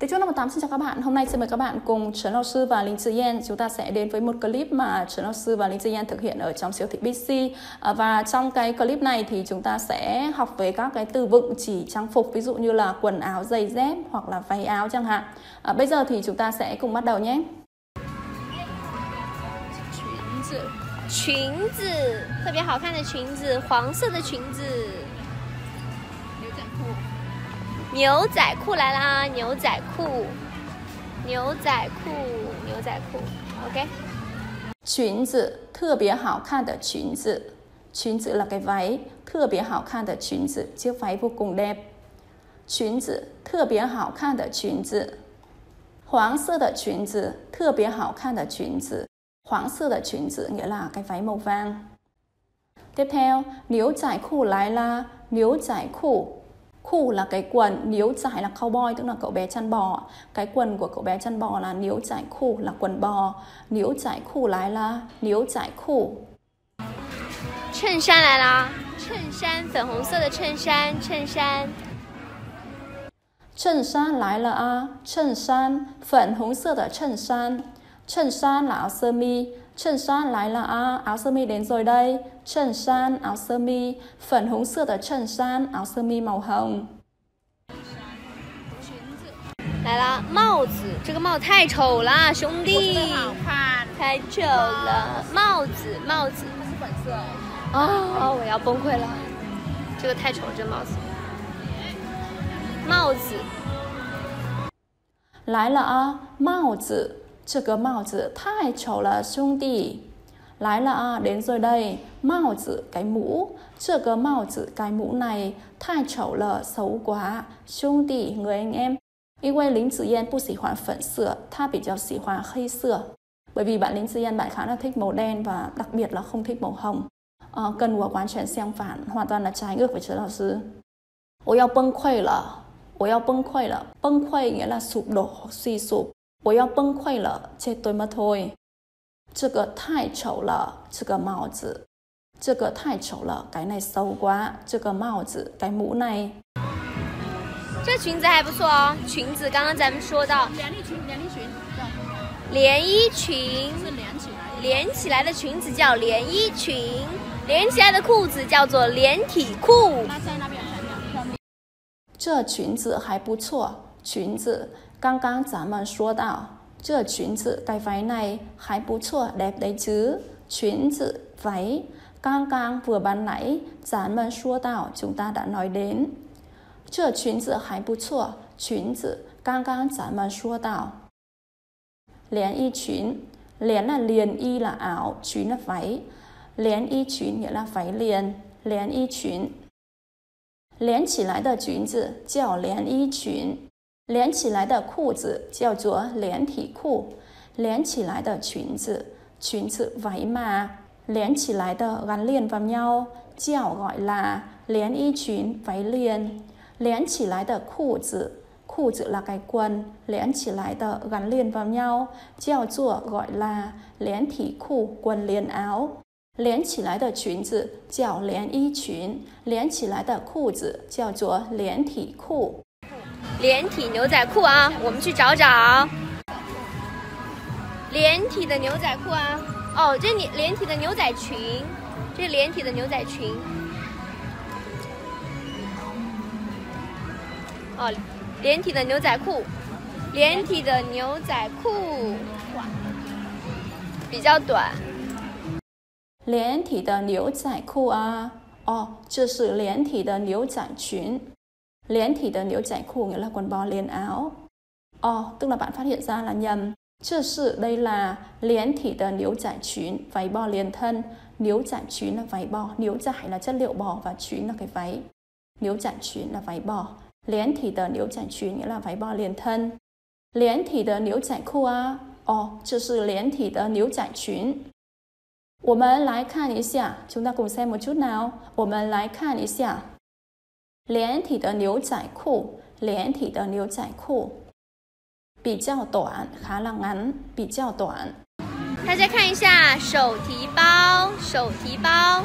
Tiếng Trung 518 xin chào các bạn. Hôm nay xin mời các bạn cùng Trấn Lão Sư và Linh Tử Yên. Chúng ta sẽ đến với một clip mà Trấn Lão Sư và Linh Tử Yên thực hiện ở trong siêu thị Bixi. Và trong cái clip này thì chúng ta sẽ học về các cái từ vựng chỉ trang phục, ví dụ như là quần áo, giày dép hoặc là váy áo chẳng hạn. Bây giờ thì chúng ta sẽ cùng bắt đầu nhé. 裙子，特别好看的裙子，黄色的裙子。牛仔裤来啦！牛仔裤，牛仔裤，牛仔裤。OK。 裙子，特别好看的裙子。裙子 là cái váy, 特别好看的裙子, chiếc váy vô cùng đẹp. 裙子，特别好看的裙子。黄色的裙子，特别好看的裙子。黄色的裙子 nghĩa là cái váy màu vàng. Tiếp theo, níu giải裤lại là níu giải裤. Khu là cái quần, níu giải là cowboy, tức là cậu bé chăn bò. Cái quần của cậu bé chăn bò là níu giải khu, là quần bò. Níu giải khu lại là níu giải khu. 衬衫来啦！衬衫，粉红色的衬衫，衬衫。 衬衫来了啊！衬衫，粉红色的衬衫。衬衫 là áo sơ mi. 衬衫来了啊! Áo sơ mi đến rồi đây. 衬衫 áo sơ mi. 粉红色的衬衫 áo sơ mi màu hồng. 来啦，帽子，这个帽子太丑了，兄弟，太丑了，帽子，帽子，它是粉色哦，我要崩溃了，这个太丑了，这帽子，帽子， 来了啊，帽子。这个帽子太丑了，兄弟。来了啊, đến rồi đây. 帽子 cái mũ. 这个帽子 cái mũ này 太丑了, xấu quá. 兄弟 người anh em. 因为林子燕不喜欢粉色, 他比较喜欢黑色. Bởi vì bạn Linh Tử Yên bạn khá là thích màu đen và đặc biệt là không thích màu hồng. Cần của quán chuyển相反, hoàn toàn là trái ngược với Trấn Lão Sư. 我要崩溃了，我要崩溃了. 崩溃 nghĩa là sụp đổ hoặc suy sụp. 我要崩溃了, chết tôi mất thôi. 这个太丑了, 这个帽子. 这个太丑了, cái này xấu quá. 这个帽子, cái mũ này. 这裙子还不错哦，裙子刚刚咱们说到连衣裙，连衣裙是连起来的，连起来的裙子叫连衣裙，连起来的裤子叫做连体裤。 这裙子还不错，裙子。刚刚咱们说到，这裙子 cái váy này 还不错, đẹp đấy chứ. 裙子 váy. 刚刚 vừa ban nãy, 咱们说到 chúng ta đã nói đến. 这裙子还不错, 裙子. 刚刚咱们说到. 连衣裙.连là liền, y là áo, 裙 là váy. 连衣裙 nghĩa là váy liền. 连衣裙. 连起来的裙子叫连衣裙。连起来的裤子叫做连体裤. 连起来的裙子, 裙子 váy mà. 连起来的 gắn liền vào nhau, 叫 gọi là 连衣裙, váy liền. 连起来的裤子, 裤子 là cái quần, 连起来的 gắn liền vào nhau, 叫做 gọi là 连体裤, quần liền áo. 连起来的裙子叫连衣裙, 连起来的裤子叫做连体裤。 连体牛仔裤啊，我们去找找连体的牛仔裤啊。哦，这连体的牛仔裙，这是连体的牛仔裙。哦，连体的牛仔裤，连体的牛仔裤比较短。 连体的牛仔裤啊，哦，这是连体的牛仔裙。连体的牛仔裤nghĩa là quần bò liền áo. Tức là bạn phát hiện ra là nhầm. 这是 đây là 连体的牛仔裙, váy bò liền thân. 牛仔裙 là váy bò, 牛仔 là chất liệu bò và 裙 là cái váy. 牛仔裙 là váy bò. 连体的牛仔裙 nghĩa là váy bò liền thân. 连体的牛仔裤啊，这是连体的牛仔裙。我们来看一下, chúng ta cùng xem một chút nào. 我们来看一下。连体的牛仔裤, 连体的牛仔裤。比较短, khá là ngắn, 比较短。 大家看一下手提包，手提包。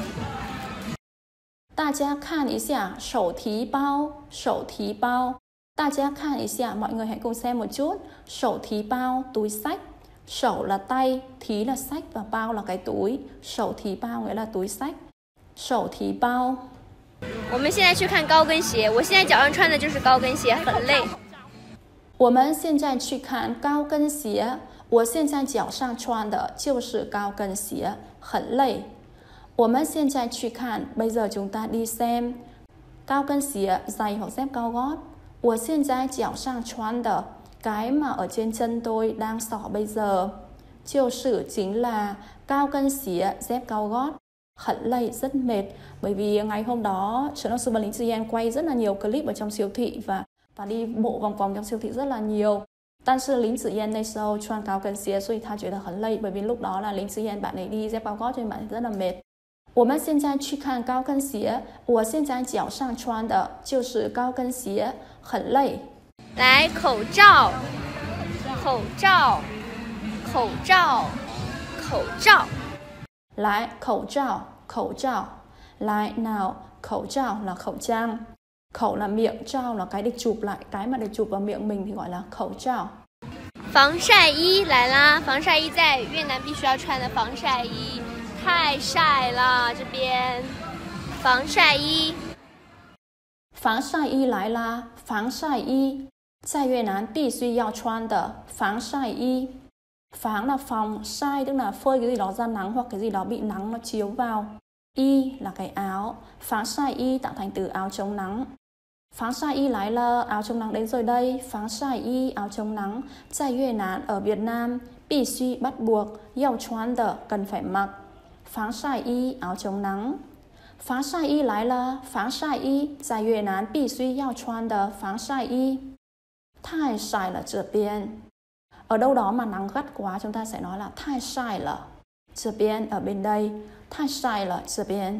大家看一下手提包，手提包。 大家看一下, mọi người hãy cùng xem một chút. Sổ thí bao, túi sách. Sổ là tay, thí là sách và bao là cái túi. Sổ thí bao nghĩa là túi sách. Sổ thí bao. 我们现在去看高跟鞋，我现在脚上穿的就是高跟鞋，很累。 我们现在去看高跟鞋，我现在脚上穿的就是高跟鞋，很累。我们现在去看, bây giờ chúng ta đi xem cao跟鞋, giày hoặc dép cao gót. 我现在脚上穿的, cái mà ở trên chân tôi đang xỏ bây giờ, 就是chính là cao跟鞋, dép cao gót. 很累, rất mệt. Bởi vì ngày hôm đó Trần Đăng Sư và Lính Tử Yên quay rất là nhiều clip ở trong siêu thị và đi bộ vòng vòng trong siêu thị rất là nhiều. 但是林子燕那时候穿高跟鞋，所以她觉得很累， bởi vì lúc đó là Lính Tử Yên bạn ấy đi dép cao gót cho nên bạn ấy rất là mệt. 我们现在去看高跟鞋，我现在脚上穿的就是高跟鞋，很累。 来，口罩，口罩，口罩，口罩。 来，口罩，口罩。来 nào, khẩu trang là khẩu trang. Khẩu là miệng, trao là cái để chụp lại, cái mà để chụp vào miệng mình thì gọi là khẩu trang. 防晒衣来啦！防晒衣在越南必须要穿的防晒衣，太晒了这边。防晒衣， 防晒衣来啦！防晒衣，在越南必须要穿的防晒衣。Pháng là phòng, sai tức là phơi cái gì đó ra nắng hoặc cái gì đó bị nắng nó chiếu vào. Y là cái áo, pháng sai y tạo thành từ áo chống nắng. Pháng sai y lái lơ, áo chống nắng đến rồi đây. Pháng sai y, áo chống nắng. Tại Việt Nam, ở Việt Nam, bị suy bắt buộc, yêu choán đỡ, cần phải mặc. Pháng sai y, áo chống nắng. Pháng sai y lái lơ, pháng sai y, tại Việt Nam, bị suy yêu choán đỡ, pháng sai y. Thái sai là trở biên. Ở đâu đó mà nắng gắt quá chúng ta sẽ nói là thái sai là trở biên ở bên đây. Thái sai là trở biên.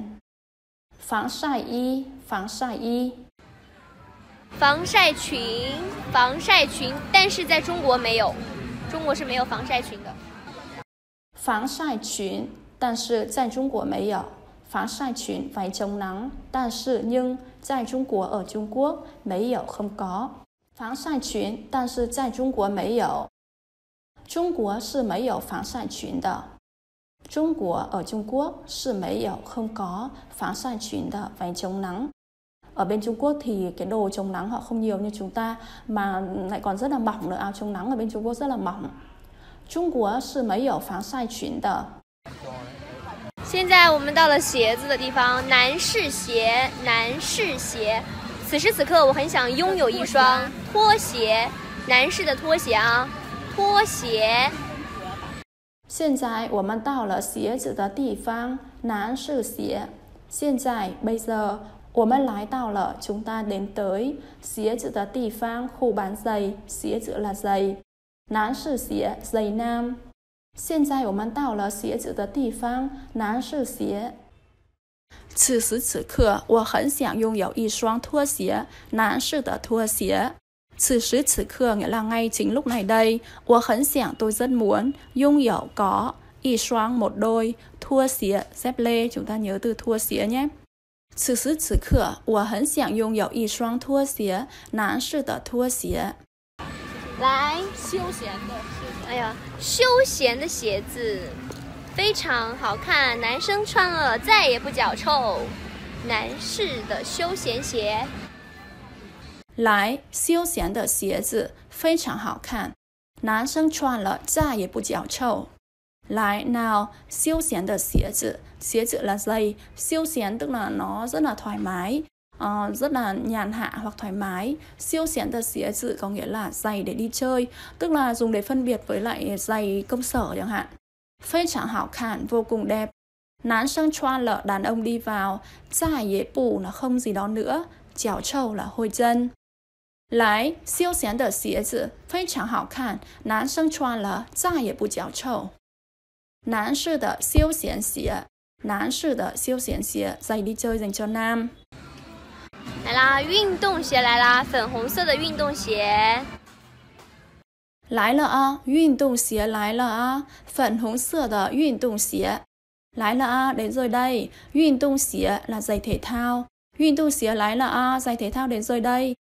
Pháng sai y, pháng sai y. 防晒裙，防晒裙，但是在中国没有，中国是没有防晒裙的。 防晒裙，但是在中国没有。防晒裙 váy chống nắng, 但是 nhưng 在中国 ở Trung Quốc 没有 không có. 防晒裙，但是在中国没有。中国是没有防晒裙的。中国 ở Trung Quốc 是没有 không có 防晒裙的 váy chống nắng. Ở bên Trung Quốc thì cái đồ chống nắng họ không nhiều như chúng ta mà lại còn rất là mỏng nữa, áo chống nắng ở bên Trung Quốc rất là mỏng. Trung Quốc 是没有防晒裙的。 现在我们到了鞋子的地方，男士鞋，男士鞋。此时此刻，我很想拥有一双拖鞋，男士的拖鞋啊，拖鞋。 现在我们到了鞋子的地方，男士鞋。现在 bây giờ 我们来到了 chúng ta đến tới 鞋子的地方 khu bán giày, 鞋子 là giày, 男士鞋 giày nam. 现在我们到了鞋子的地方，男士鞋。此时此刻，我很想拥有一双拖鞋，男士的拖鞋。此时此刻nghĩa là ngay chính lúc này đây, 我很想 tôi rất muốn, 拥有 có, 一双 một đôi, 拖鞋 dép lê, chúng ta nhớ từ 拖鞋 nhé. 此时此刻，我很想拥有一双拖鞋，男士的拖鞋。 来，休闲的，哎呀，休闲的鞋子非常好看，男生穿了再也不脚臭。男士的休闲鞋。 来，休闲的鞋子非常好看，男生穿了再也不脚臭。来 nào, 休闲的鞋子, 鞋子 là giày, 休闲 tức là nó rất là thoải mái, rất là nhàn hạ hoặc thoải mái. 休闲的鞋子 có nghĩa là giày để đi chơi, tức là dùng để phân biệt với lại giày công sở chẳng hạn. 非常好看, vô cùng đẹp. 男生穿了, đàn ông đi vào, 再也不 là không gì đó nữa, 脚臭 là hôi chân. 来，休闲的鞋子非常好看，男生穿了再也不脚臭。男士的休闲鞋，男士的休闲鞋 giày đi chơi dành cho nam。 来啦，运动鞋来啦，粉红色的运动鞋。 来了啊，运动鞋来了啊，粉红色的运动鞋。来了啊, đến rồi đây. 运动鞋 là giày thể thao. 运动鞋来了啊, giày thể thao đến rồi đây.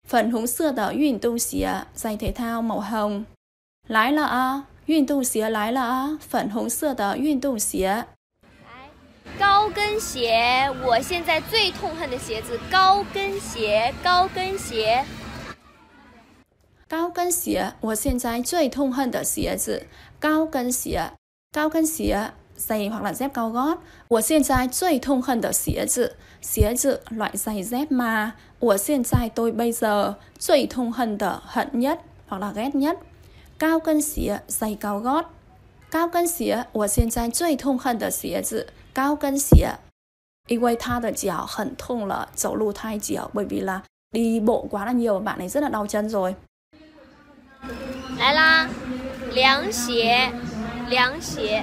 粉红色的运动鞋 giày thể thao màu hồng. 来了啊，运动鞋来了啊，粉红色的运动鞋。 高跟鞋，我现在最痛恨的鞋子，高跟鞋，高跟鞋。 高跟鞋，我现在最痛恨的鞋子，高跟鞋，高跟鞋 giày hoặc là dép cao gót. 我现在最痛恨的鞋子，鞋子 loại giày dép mà. 我现在 tôi bây giờ 最痛恨的 hận nhất hoặc là ghét nhất. 高跟鞋 giày cao gót. 高跟鞋，我现在最痛恨的鞋子，高跟鞋。因为他的脚很痛了，走路太久，bởi vì là đi bộ quá là nhiều, bạn ấy rất là đau chân rồi. 来啦，凉鞋，凉鞋。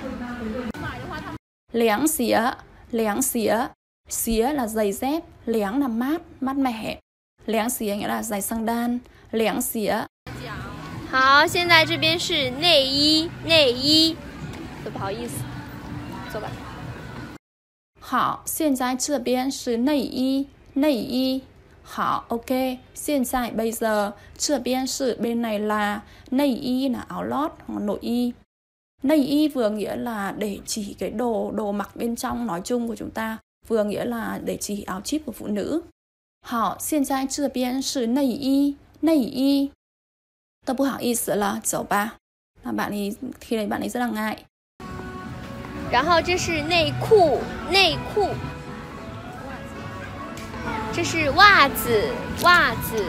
凉鞋，凉鞋，鞋là giày dép, 凉 là mát, mát mẻ. 凉鞋 nghĩa là giày sandal, 凉鞋。 好，现在这边是内衣，内衣。不好意思，走吧。 好，现在这边是内衣，内衣。好 ok, 现在bây giờ 这边是 bên này là 内衣 là áo lót hoặc nội y. 内衣 vừa nghĩa là để chỉ cái đồ mặc bên trong nói chung của chúng ta, vừa nghĩa là để chỉ áo chip của phụ nữ. 好，现在这边是内衣，内衣。都不好意思了，走吧。那bạn ấy khi đấy bạn ấy rất là ngại. 然后这是内裤，内裤。这是袜子，袜子。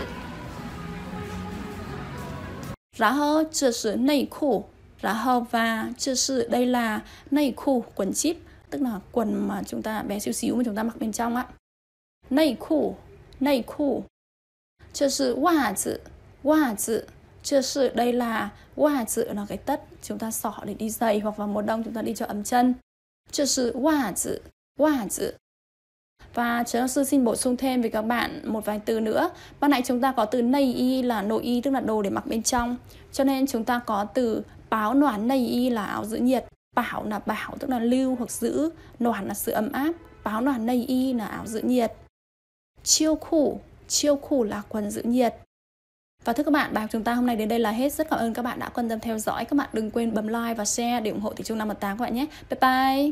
然后这是内裤，然后và 这是 đây là 内裤 quần chip, tức là quần mà chúng ta bé xíu xíu mà chúng ta mặc bên trong á. 内裤，内裤。这是袜子，袜子。这是 đây là 袜子 là cái tất chúng ta xỏ để đi giày hoặc vào mùa đông chúng ta đi cho ấm chân. 这是袜子，袜子. Và giáo sư xin bổ sung thêm với các bạn một vài từ nữa. Ban nãy chúng ta có từ内y là nội y, tức là đồ để mặc bên trong. Cho nên chúng ta có từ báo noãn内y là áo giữ nhiệt. Bảo là bảo tức là lưu hoặc giữ. Noãn là sự ấm áp. Báo noãn内y là áo giữ nhiệt. Chiêu khu là quần giữ nhiệt. Và thưa các bạn, bài học chúng ta hôm nay đến đây là hết. Rất cảm ơn các bạn đã quan tâm theo dõi. Các bạn đừng quên bấm like và share để ủng hộ Tiếng Trung 518 các bạn nhé. Bye bye.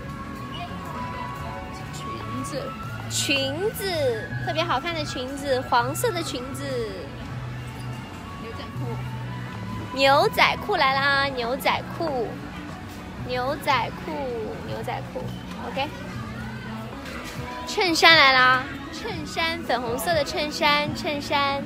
裙子，特别好看的裙子，黄色的裙子。 牛仔裤， 牛仔裤来啦！牛仔裤，牛仔裤，牛仔裤。OK。衬衫来啦！衬衫，粉红色的衬衫，衬衫。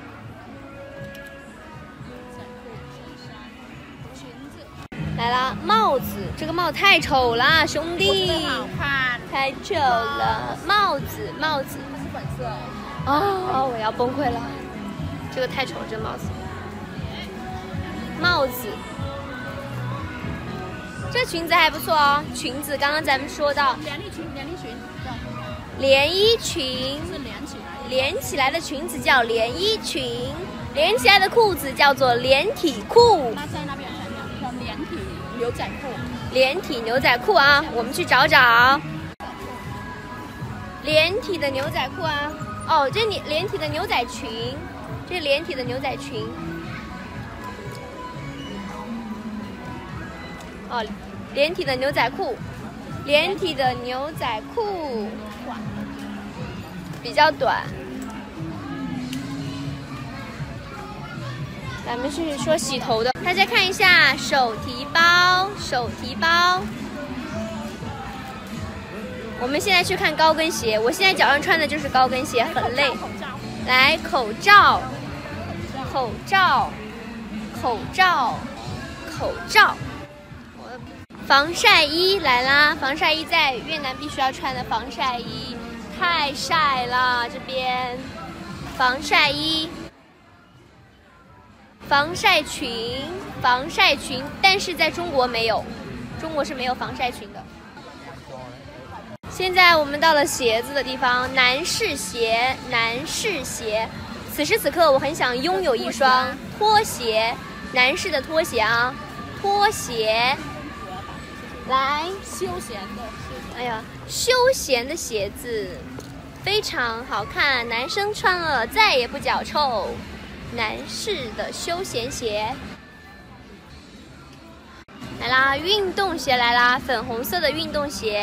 来啦，帽子，这个帽太丑了，兄弟，太丑了。帽子，帽子， 它是粉色。 哦，我要崩溃了，这个太丑了，这个帽子。帽子，这裙子还不错哦，裙子刚刚咱们说到， 连衣裙， 连衣裙是连起来， 连起来的裙子叫连衣裙，连起来的裤子叫做连体裤。 那在那边叫连体牛仔裤。 连体牛仔裤啊，我们去找找。连体的牛仔裤啊，哦，这连体的牛仔裙，这是连体的牛仔裙。哦，连体的牛仔裤，连体的牛仔裤比较短。咱们是说洗头的，大家看一下手提包，手提包。我们现在去看高跟鞋，我现在脚上穿的就是高跟鞋，很累。来，口罩，口罩，口罩，口罩。防晒衣来啦！防晒衣在越南必须要穿的防晒衣，太晒了这边。防晒衣。防晒裙，防晒裙，但是在中国没有，中国是没有防晒裙的。现在我们到了鞋子的地方，男士鞋，男士鞋。此时此刻，我很想拥有一双拖鞋，男士的拖鞋啊，拖鞋。来， 休闲的， 哎呀，休闲的鞋子， 非常好看，男生穿了再也不脚臭。男士的休闲鞋。来啦，运动鞋来啦，粉红色的运动鞋。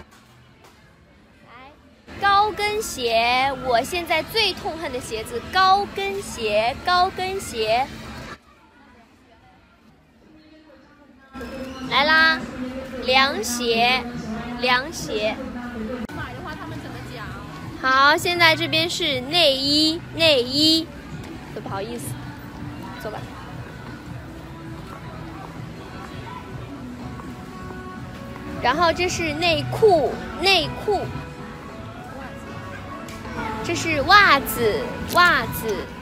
来，高跟鞋，我现在最痛恨的鞋子，高跟鞋，高跟鞋。来啦，凉鞋，凉鞋。 买的话他们怎么讲？ 好，现在这边是内衣，内衣。都不好意思，走吧。然后这是内裤，内裤。这是袜子，袜子。